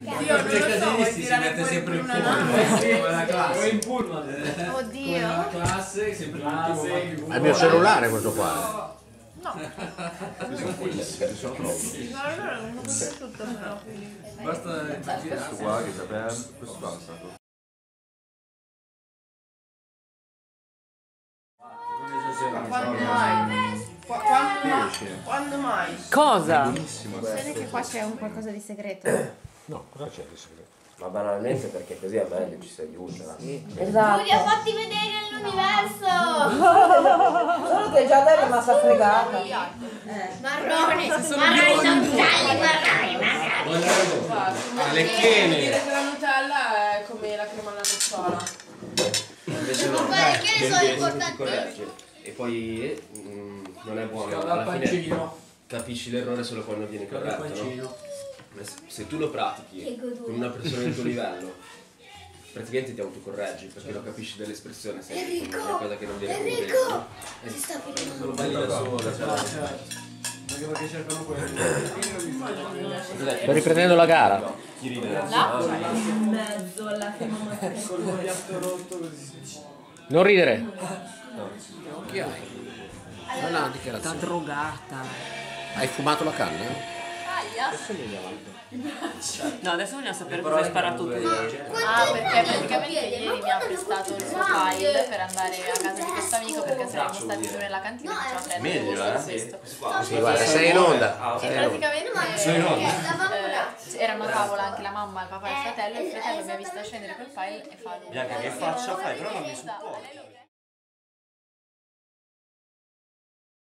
Io non lo so, vuoi si tirare mette fuori sempre in una pullman, nave? come la classe. in pullman. Oddio. Come la classe, sempre l'ultimo. È il mio cellulare questo qua. No. Sono troppi. Ma allora non ho capito tutto però. Basta Questo qua che sapeva, questo basta. Quando mai? Quando mai? Cosa? Vede che qua c'è un qualcosa di segreto. No, cosa c'è di segreto? Ma banalmente perché così è meglio, ci si aiuta. Esatto. Giulia, fatti vedere all'universo! Solo che già te è rimasta fregata. Marrone, marroni non gialli, marroni. le chene. Dire che la Nutella è come la crema alla nocciola. Invece no, Guarda, che ne so, ti importante. corregge. E poi non è buono. Scalda il Alla fine pancino. capisci l'errore solo quando viene Scalda il corretto, no? pancino. Se tu lo pratichi con una persona del tuo livello, praticamente ti autocorreggi perché lo capisci dall'espressione, se è qualcosa che non viene Enrico! Si sta finendo. Sono belli da solo, Certo. Anche perché cercano quello. Sto riprendendo la gara. Chi ride? In mezzo alla crema Con il piatto rotto così. Non ridere. Che hai? Non ha Sta dichiarazione. drogata. Hai fumato la canna? No, adesso vogliamo sapere cosa hai sparato tu. Ah, perché praticamente ieri mi ha prestato il suo file per andare a casa di questo amico perché saremmo stati giù nella cantina e faceva freddo. Meglio, Questo. Sì, guarda, sei in onda. E praticamente erano a tavola anche la mamma, il papà e il fratello mi ha visto scendere quel file e fa Bianca, che faccia fai? Però non mi supporto.